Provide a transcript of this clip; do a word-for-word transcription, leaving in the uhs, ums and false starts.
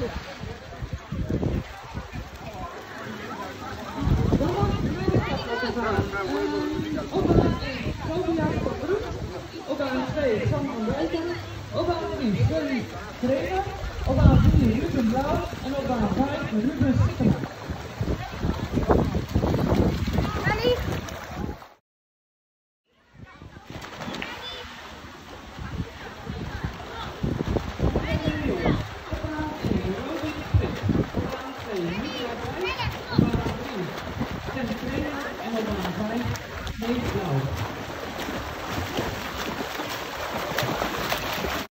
Dan mag de middenstap gaan. Op baan één, Tobias van Broek. Op baan twee, Sam van Dijken. Op baan drie, Sven Trainer. Op baan vier, Ruben Blauw. En op baan vijf, Ruben Sikkema.